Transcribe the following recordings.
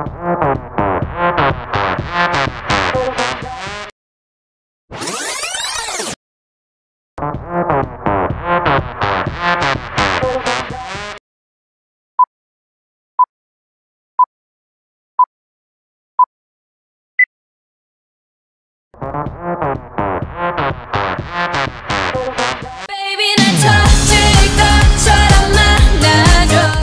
Baby 날 터질 것처럼 만나줘.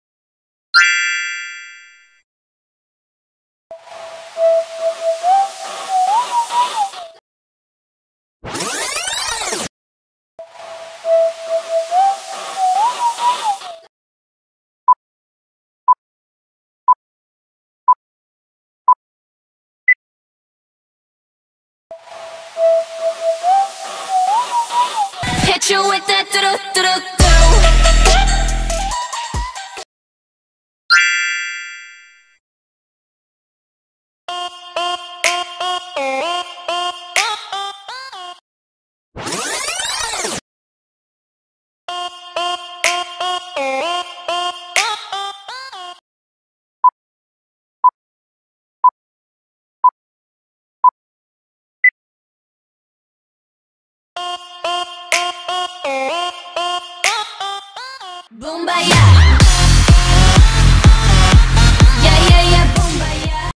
Hit you with that do-do-do-do-do. Boom-ba-ya. Yeah, yeah, yeah, boom-ba-ya.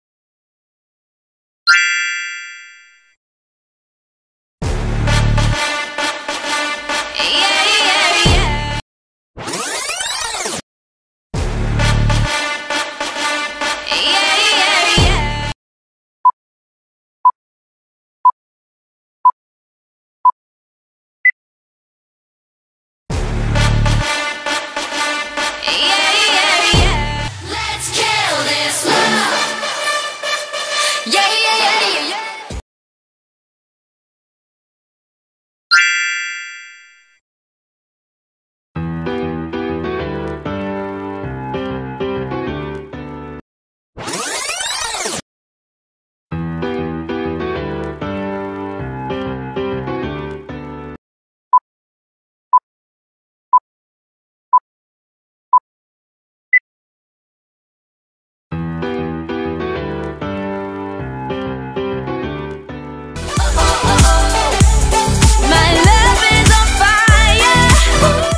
Yeah, yeah, yeah. Yeah, yeah, yeah. Yeah, yeah, yeah. Let's kill this love. Yeah, yeah, yeah, yeah, yeah. My love is on fire.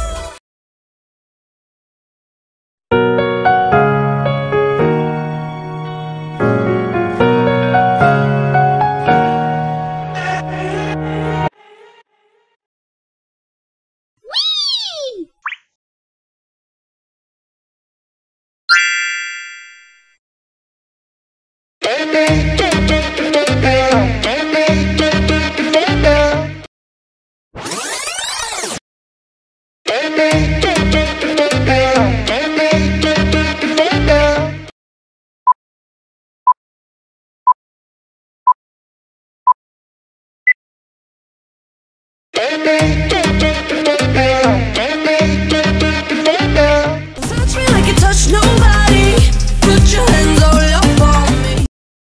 Touch me like you touch nobody. Put your hands all up on me.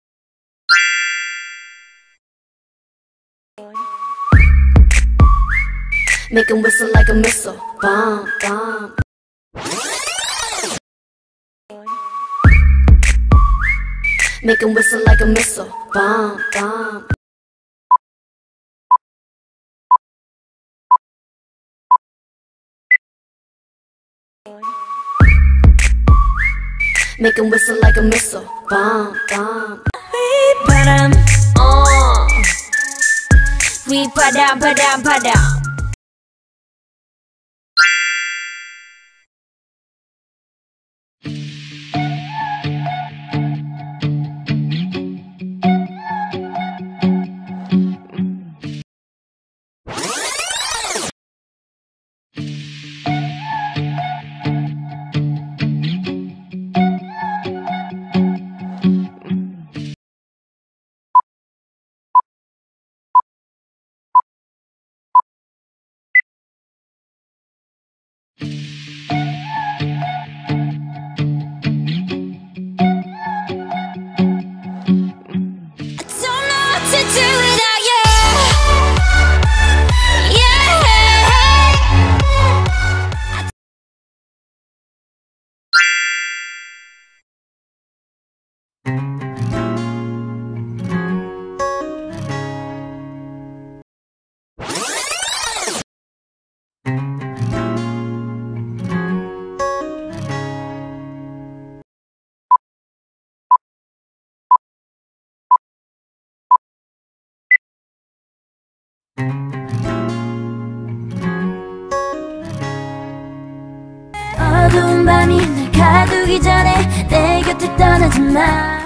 Make 'em whistle like a missile. Bomb, bomb. Make 'em whistle like a missile. Bomb, bomb. Make 'em whistle like a missile. Bomb, bomb. We padam, padam, padam. 오기 전에 내 곁을 떠나지 마.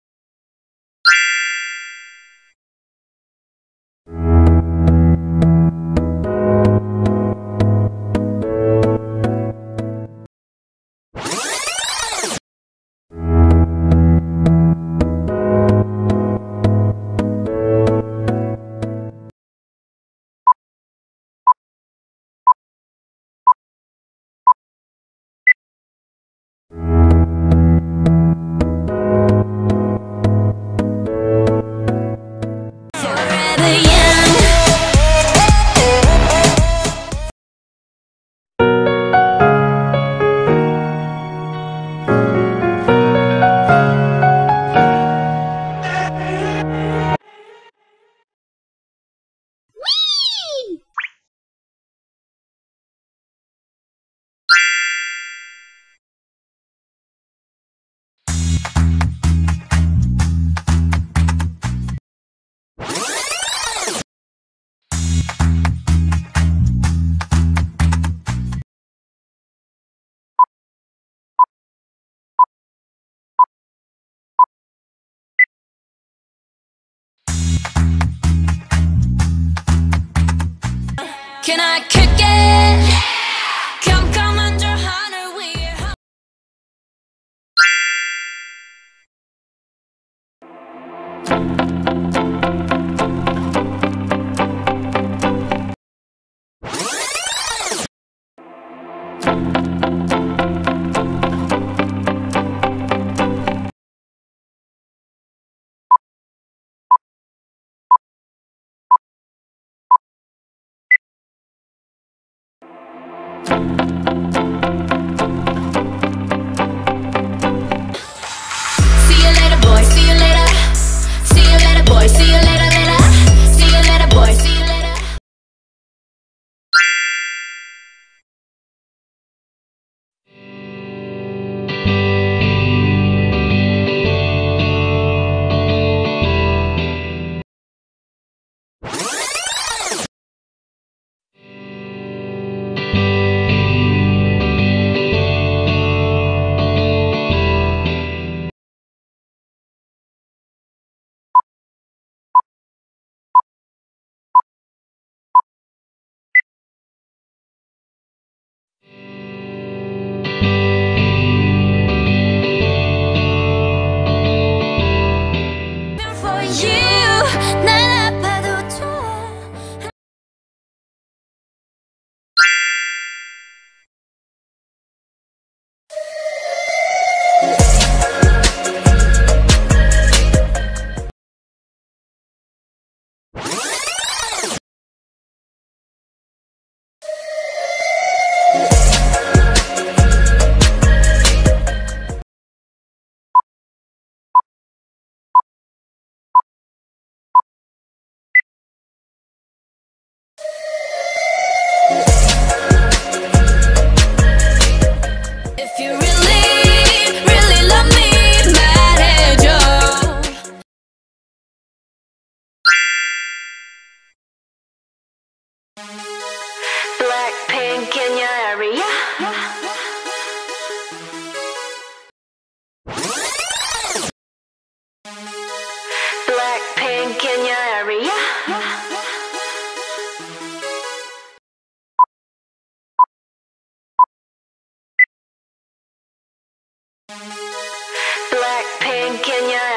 Can I kick it? Yeah! Come under honor, we're See you later, boy, see you later. See you later, boy, see you later, later. See you later, boy, see you later. For you, 난 아파도 좋아. If you really, really love me, 말해줘. Blackpink in your area. Blackpink in your area. Blackpink in your